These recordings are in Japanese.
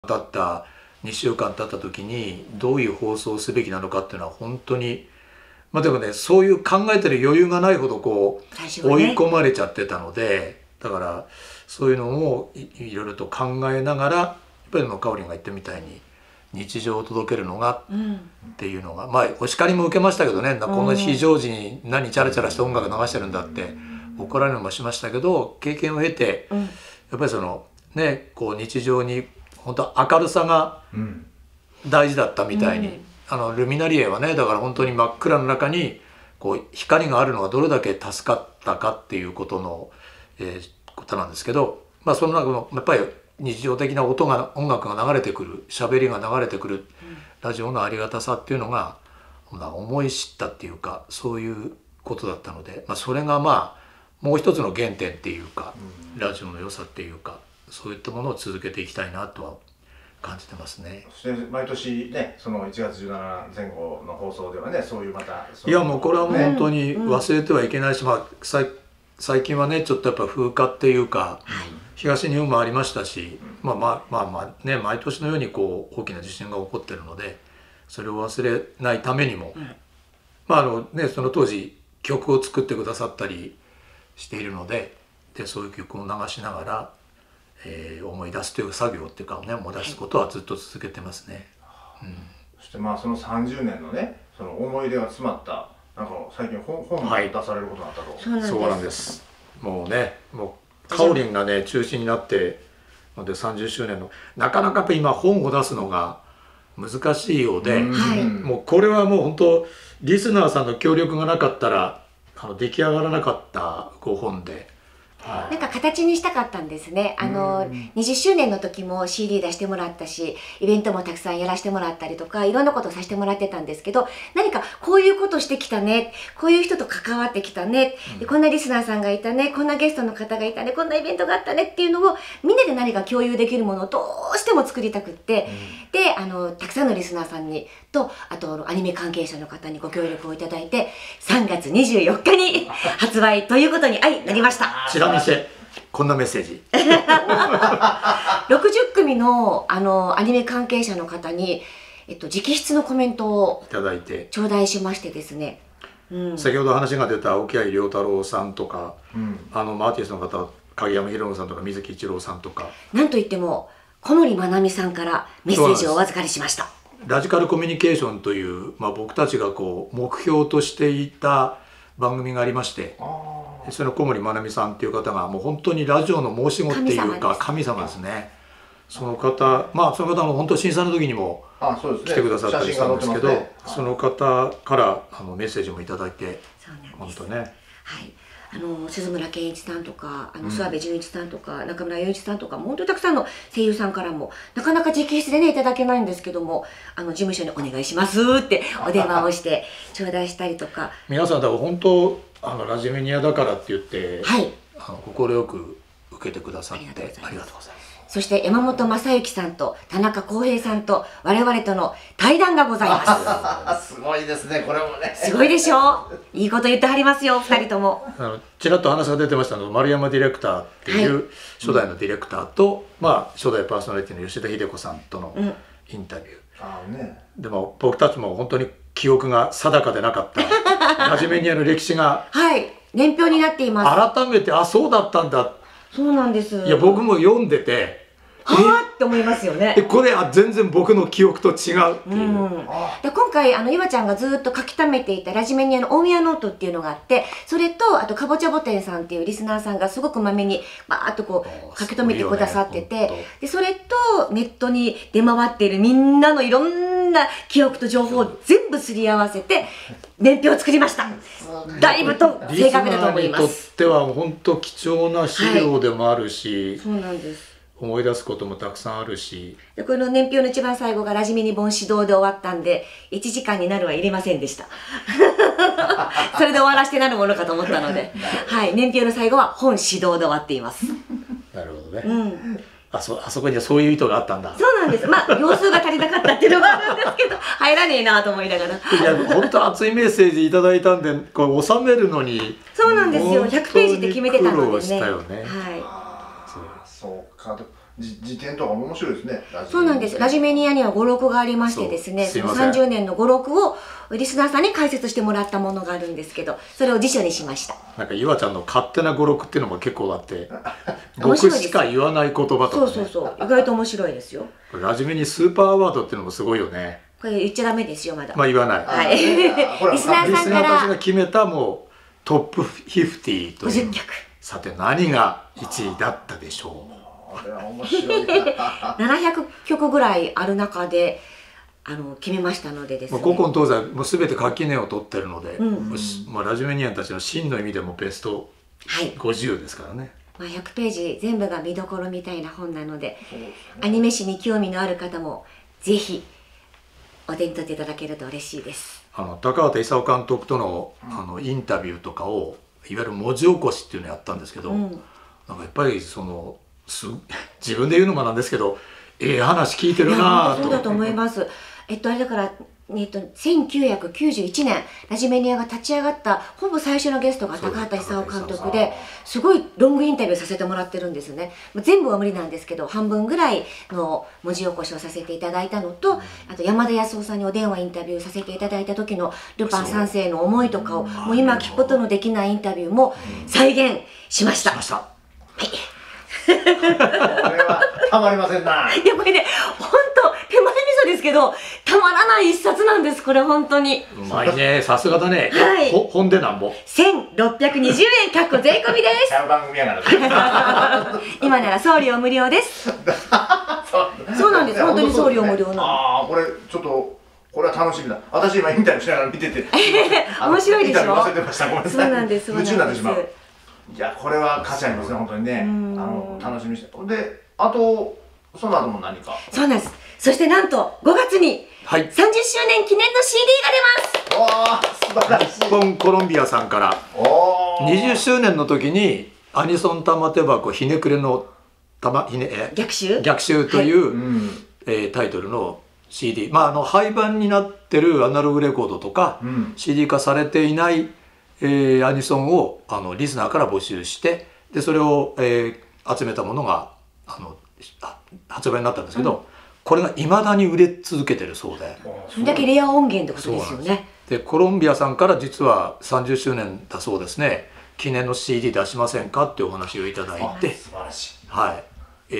経った2週間経った時にどういう放送をすべきなのかっていうのは本当にでもね、そういう考えてる余裕がないほどこう追い込まれちゃってたので、だからそういうのをいろいろと考えながら、やっぱりかおりんが言ったみたいに日常を届けるのがっていうのが、お叱りも受けましたけどね、この非常時に何チャラチャラして音楽流してるんだって怒られるのもしましたけど、経験を経てやっぱりそのね、こう日常に本当明るさが大事だったみたいに、ルミナリエはね、だから本当に真っ暗の中にこう光があるのがどれだけ助かったかっていうことの、ことなんですけど、その中のやっぱり日常的な音楽が流れてくる、喋りが流れてくるラジオのありがたさっていうのが思い知ったっていうか、そういうことだったので、それがもう一つの原点っていうか、ラジオの良さっていうか、そういったものを続けていきたいなとは感じてますね。 そして毎年ね、その1月17前後の放送ではね、そういういやもうこれはもう本当に忘れてはいけないし、最近はねちょっとやっぱ風化っていうか、東日本もありましたし、ね、毎年のようにこう大きな地震が起こってるので、それを忘れないためにも、その当時曲を作ってくださったりしているので、そういう曲を流しながら思い出すという作業っていうかね、思い出すことはずっと続けてますね。 そしてその30年のね、その思い出が詰まった最近本を出されることになったと。 そうなんです。もうね、かおりんがね中心になってので30周年の、なかなか今本を出すのが難しいようで、もうこれはもう本当リスナーさんの協力がなかったら出来上がらなかった5本で。 なんか形にしたかったんですね。20周年の時も CD 出してもらったし、イベントもたくさんやらせてもらったりとか、いろんなことをさせてもらってたんですけど、何かこういうことしてきたね、こういう人と関わってきたね、こんなリスナーさんがいたね、こんなゲストの方がいたね、こんなイベントがあったねっていうのをみんなで何か共有できるものをどうしても作りたくって、でたくさんのリスナーさんにと、あとアニメ関係者の方にご協力をいただいて、3月24日に発売ということになりました。 こんなメッセージ 60組のアニメ関係者の方に、直筆のコメントをいただいて頂戴しましてですね、 先ほど話が出た青木愛良太郎さんとか、アーティストの方、影山博信さんとか水木一郎さんとか、 なんといっても小森まなみさんからメッセージをお預かりしました。 ラジカルコミュニケーションという、僕たちがこう目標としていた番組がありまして、その小森まなみさんっていう方がもう本当にラジオの申し子っていうか神様ですね。その方の本当審査の時にも来てくださったりしたんですけど、その方からメッセージもいただいて、本当ね。 鈴村健一さんとか諏訪部純一さんとか中村雄一さんとか、本当にたくさんの声優さんからもなかなか直筆でねいただけないんですけども、事務所にお願いしますってお電話をして頂戴したりとか、 皆さんだから本当ラジメニアだからって言って、快く受けてくださってありがとうございます。 そして山本昌之さんと田中康平さんと我々との対談がございます。すごいですね、これもね。 すごいでしょう。いいこと言ってはりますよ、2人とも。 ちらっと話が出てましたの、丸山ディレクターっていう初代のディレクターと、初代パーソナリティの吉田秀子さんとのインタビュー。でも僕たちも本当に記憶が定かでなかったラジメニアの歴史が年表になっています。 改めてそうだったんだ。 そうなんです。 いや僕も読んでて、 はぁって思いますよね。 これ全然僕の記憶と違うっていう。 で今回岩ちゃんがずっと書き溜めていたラジメニアのオンエアノートっていうのがあって、それとあとかぼちゃぼてんさんっていうリスナーさんがすごくまめにバーッとこう書き留めてくださってて、でそれとネットに出回っているみんなのいろんな記憶と情報を全部すり合わせて年表を作りました。だいぶと正確だと思います。 リスナーにとっては本当貴重な資料でもあるし、 そうなんです。 思い出すこともたくさんあるし、 でこの年表の一番最後がラジメニ本指導で終わったんで1時間になるは入れませんでしたそれで終わらせてなるものかと思ったので、年表の最後は本指導で終わっています。 なるほどね。あそこにはそういう意図があったんだ。 そうなんです。行数が足りなかったっていうのもあるんですけど入らねえなと思いながら、 いや本当熱いメッセージいただいたんで、これ収めるのにそうなんですよ、100ページって決めてたのでね。 苦労したよね。 そうか。 辞典とかも面白いですね。 そうなんです。ラジメニアには語録がありましてですね、その30年の語録をリスナーさんに解説してもらったものがあるんですけど、それを辞書にしました。 なんか岩ちゃんの勝手な語録っていうのも結構あって、僕しか言わない言葉とか、ね、 そう意外と面白いですよ。 ラジメにスーパーアワードっていうのもすごいよね。 これ言っちゃダメですよ、まだ。 まあ言わない。 はい。リスナーさんからたちが決めたもうトップ50という 50曲。 さて何が1位だったでしょう。 これは面白いな。 700曲ぐらいある中で決めましたのでですね。 古今東西もう全て垣根を取ってるので、まあラジメニアンたちの真の意味でもベスト50ですからね。 まあ100ページ全部が見どころみたいな本なので、アニメ史に興味のある方もぜひお手に取っていただけると嬉しいです。 高畑勲監督とのインタビューとかをいわゆる文字起こしっていうのをやったんですけど、なんかやっぱり自分で言うのもなんですけど、話聞いてるなと。 そうだと思います。あれだから1991年ラジメニアが立ち上がったほぼ最初のゲストが高畑勲監督で、すごいロングインタビューさせてもらってるんですね。全部は無理なんですけど半分ぐらいの文字起こしをさせていただいたのと、あと山田康夫さんにお電話インタビューさせていただいた時のルパン三世の思いとかをもう今聞くことのできないインタビューも再現しました。はい。 これはたまりませんな。 いやこれね、本当手前味噌ですけどたまらない一冊なんです。これ本当にうまいね、さすがだね。はい、本でなんぼ 1620円かっこ税込みです。 番組やから今なら送料無料です。そうなんです、本当に送料無料なの。これちょっとこれは楽しみだ。私今インタビューしながら見てて面白いでしょ。 忘れてました。ごめんなさい。 そうなんです。 夢中になってしまう。いやこれは価値ありますね、本当にね。楽しみにして。であとその後も何か。 そうなんです。そしてなんと5月に30周年記念の CD が出ます。 わあ素晴らしい。 日本コロンビアさんから20周年の時にアニソン玉手箱ひねくれの逆襲という、タイトルの CD、廃盤になってるアナログレコードとか、CD 化されていないアニソンをリスナーから募集して、でそれを、集めたものが発売になったんですけど、これがいまだに売れ続けてるそうで、 それだけレア音源ってことですよね。 でコロンビアさんから実は30周年だそうですね、記念の CD 出しませんかってお話をいただいて、 素晴らしい。 はい、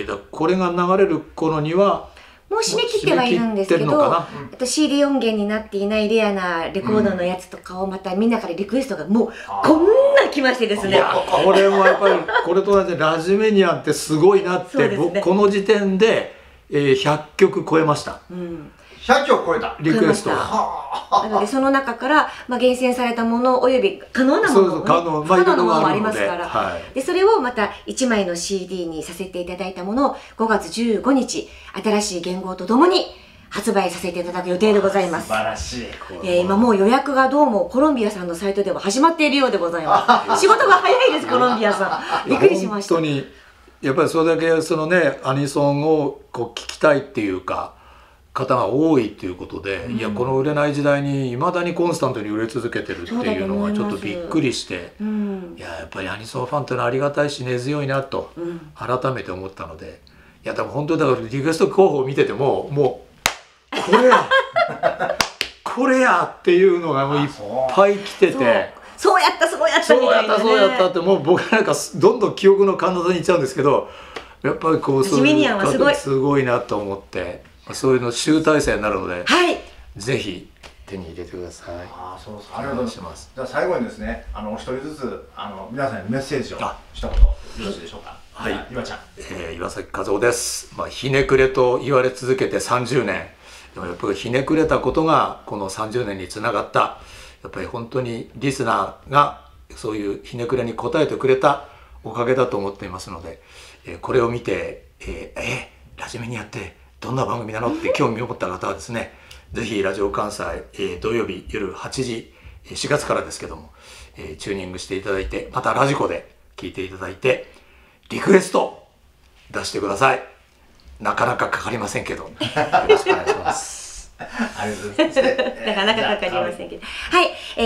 これが流れる頃にはもう締め切ってはいるんですけど、あと CD 音源になっていないレアなレコードのやつとかをまたみんなからリクエストがもうこんな来ましてですね。 これもやっぱりこれと同じでラジメニアンってすごいなって、僕この時点で100曲超えました。 100曲超えたリクエストが。 なのでその中から厳選されたものおよび可能なもの、不可能なものもありますから、でそれをまた1枚の CD にさせていただいたものを5月15日新しい言語とともに発売させていただく予定でございます。 素晴らしい。 今もう予約がどうもコロンビアさんのサイトでは始まっているようでございます。仕事が早いですコロンビアさん。びっくりしました。 本当にやっぱりそれだけそのねアニソンをこう聴きたいっていうか方が多いっていうことで、いやこの売れない時代にいまだにコンスタントに売れ続けてるっていうのがちょっとびっくりして、いややっぱりアニソンファンってのはありがたいし根強いなと改めて思ったので、いやでも本当にだからリクエスト候補を見ててももうこれやこれやっていうのがもういっぱい来てて。 そうやったそうやったみたいなね。 そうやったってもう僕なんかどんどん記憶の彼方に行っちゃうんですけど、やっぱりこうそういうすごいなと思って、そういうの集大成になるので、ぜひ手に入れてください。 そうそう、ありがとうございます。じゃあ最後にですね、お一人ずつ皆さんにメッセージを一言よろしいでしょうか。はい、岩ちゃん。 岩崎和夫です。ひねくれと言われ続けて30年。でもやっぱりひねくれたことがこの30年につながった。やっぱり本当にリスナーがそういうひねくれに応えてくれたおかげだと思っていますので、これを見て、ラジメニアってどんな番組なのって興味を持った方はですね、ぜひラジオ関西、土曜日夜8時、4月からですけども、チューニングしていただいて、またラジコで聞いていただいて、リクエスト出してください。なかなかかかりませんけど、よろしくお願いします。 あありがとうございます。 なかなかかかりませんけど。はい、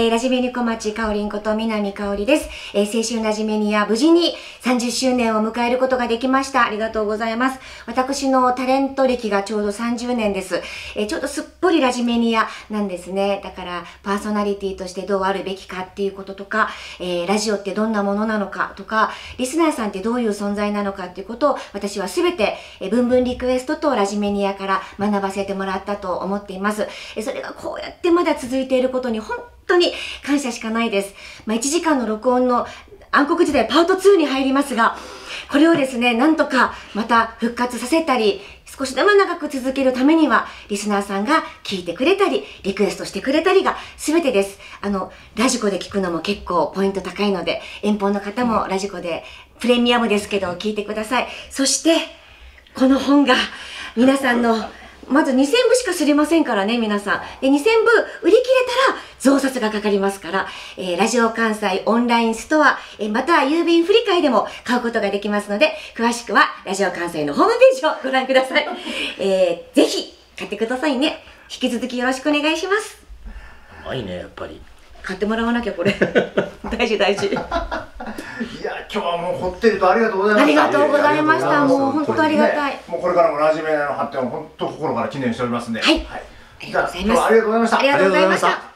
ラジメニ小町かおりんこと南かおりです。青春ラジメニア無事に30周年を迎えることができました。ありがとうございます。私のタレント歴がちょうど30年です。ちょうどすっぽりラジメニアなんですね。だからパーソナリティとしてどうあるべきかっていうこととか、ラジオってどんなものなのかとか、リスナーさんってどういう存在なのかっていうことを私はすべてブンブンリクエストとラジメニアから学ばせてもらったと思っています。それがこうやってまだ続いていることに本当に感謝しかないです。1時間の録音の暗黒時代パート2に入りますが、これをですね、なんとかまた復活させたり、少しでも長く続けるためには、リスナーさんが聞いてくれたり、リクエストしてくれたりが全てです。ラジコで聞くのも結構ポイント高いので、遠方の方もラジコでプレミアムですけど聞いてください。そして、この本が皆さんのまず2000部しかすりませんからね、皆さん。で、2000部売り切れたら増刷がかかりますから、ラジオ関西オンラインストア、または郵便振り替えでも買うことができますので、詳しくはラジオ関西のホームページをご覧ください。ぜひ買ってくださいね。引き続きよろしくお願いします。 うまいね、やっぱり。 買ってもらわなきゃこれ。大事大事。 いや、今日はもうほってりとありがとうございました。 ありがとうございました。もう本当ありがたい。 もうこれからもラジメニアの発展を本当心から記念しておりますんで。 はい。 じゃあ今日はありがとうございました。 ありがとうございました。